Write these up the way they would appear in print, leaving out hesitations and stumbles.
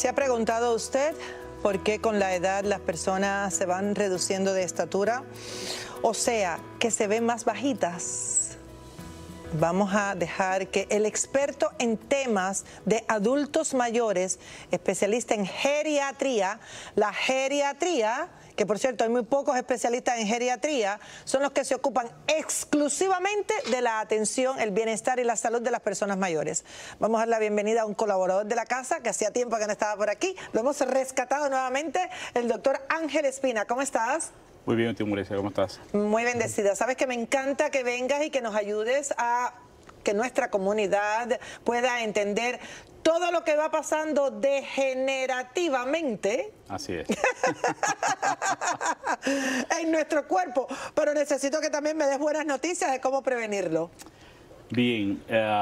¿Se ha preguntado usted por qué con la edad las personas se van reduciendo de estatura? O sea, que se ven más bajitas. Vamos a dejar que el experto en temas de adultos mayores, especialista en geriatría, la geriatría, que por cierto hay muy pocos especialistas en geriatría, son los que se ocupan exclusivamente de la atención, el bienestar y la salud de las personas mayores. Vamos a dar la bienvenida a un colaborador de la casa que hacía tiempo que no estaba por aquí. Lo hemos rescatado nuevamente, el doctor Ángel Espina. ¿Cómo estás? Muy bien, tío Murecia, ¿cómo estás? Muy bendecida. Sabes que me encanta que vengas y que nos ayudes a que nuestra comunidad pueda entender todo lo que va pasando degenerativamente. Así es. En nuestro cuerpo. Pero necesito que también me des buenas noticias de cómo prevenirlo. Bien,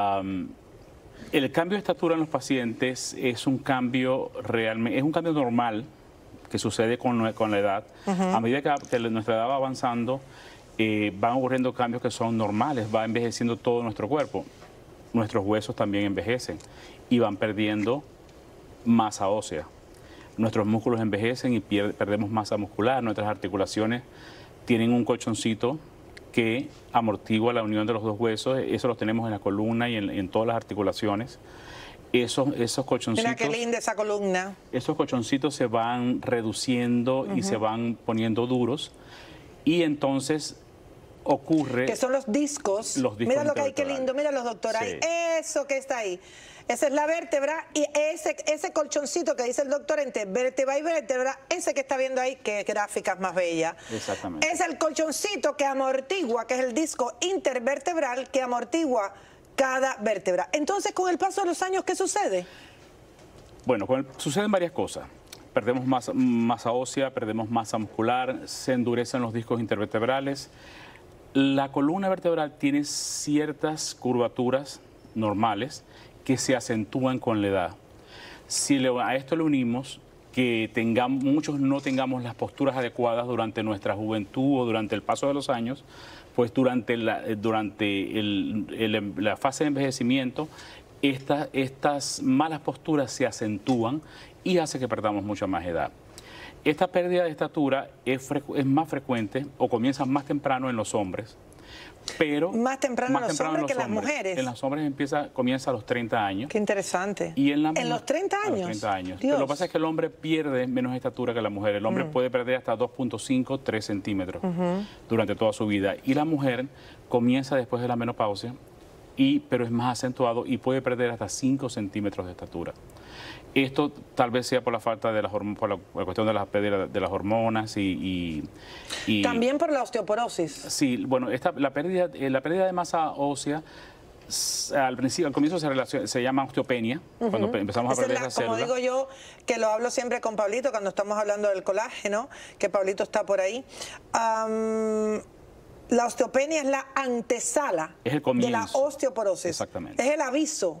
el cambio de estatura en los pacientes es un cambio realmente, es un cambio normal que sucede con la edad. A medida que nuestra edad va avanzando, van ocurriendo cambios que son normales, va envejeciendo todo nuestro cuerpo. Nuestros huesos también envejecen y van perdiendo masa ósea. Nuestros músculos envejecen y perdemos masa muscular. Nuestras articulaciones tienen un colchoncito que amortigua la unión de los dos huesos. Eso lo tenemos en la columna y en todas las articulaciones. Esos colchoncitos... Mira qué linda esa columna. Esos colchoncitos se van reduciendo y se van poniendo duros. Y entonces ocurre... Que son los discos. Mira lo que hay, qué lindo. Mira los doctores. Sí. Eso que está ahí. Esa es la vértebra y ese colchoncito que dice el doctor entre vértebra y vértebra, ese que está viendo ahí, que gráficas más bella. Exactamente. Es el colchoncito que amortigua, que es el disco intervertebral que amortigua cada vértebra. Entonces, con el paso de los años, ¿qué sucede? Bueno, suceden varias cosas. Perdemos masa ósea, perdemos masa muscular, se endurecen los discos intervertebrales. La columna vertebral tiene ciertas curvaturas normales que se acentúan con la edad. Si a esto le unimos que muchos no tengamos las posturas adecuadas durante nuestra juventud o durante el paso de los años, pues durante la fase de envejecimiento, estas malas posturas se acentúan y hace que perdamos mucha más edad. Esta pérdida de estatura es más frecuente o comienza más temprano en los hombres, pero más temprano en los hombres que en las mujeres. En los hombres comienza a los 30 años. Qué interesante. Y en los 30 años. A los 30 años. Pero lo que pasa es que el hombre pierde menos estatura que la mujer. El hombre puede perder hasta 2.5, 3 centímetros durante toda su vida. Y la mujer comienza después de la menopausia, pero es más acentuado y puede perder hasta 5 centímetros de estatura. Esto tal vez sea por la falta de por la cuestión de las hormonas y también por la osteoporosis. Sí, bueno, la pérdida de masa ósea al comienzo se llama osteopenia, cuando empezamos a perder esa célula. Como digo yo, que lo hablo siempre con Pablito cuando estamos hablando del colágeno, que Pablito está por ahí. La osteopenia es la antesala de la osteoporosis. Exactamente. Es el aviso